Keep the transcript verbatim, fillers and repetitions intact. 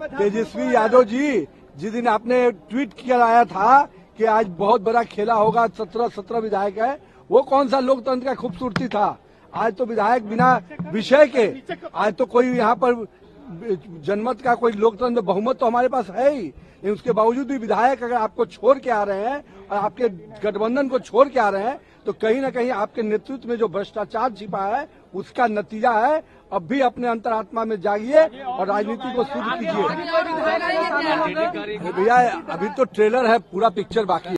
तेजस्वी यादव जी, जिस दिन आपने ट्वीट कराया था कि आज बहुत बड़ा खेला होगा, सत्रह सत्रह विधायक है, वो कौन सा लोकतंत्र का खूबसूरती था? आज तो विधायक बिना विषय के, आज तो कोई यहाँ पर जनमत का कोई लोकतंत्र बहुमत तो हमारे पास है ही, उसके बावजूद भी विधायक अगर आपको छोड़ के आ रहे हैं और आपके गठबंधन को छोड़ के आ रहे हैं, तो कहीं ना कहीं आपके नेतृत्व में जो भ्रष्टाचार छिपा है उसका नतीजा है। अब भी अपने अंतरात्मा में जागिए और राजनीति को शुद्ध कीजिए। भैया अभी तो ट्रेलर है, पूरा पिक्चर बाकी है।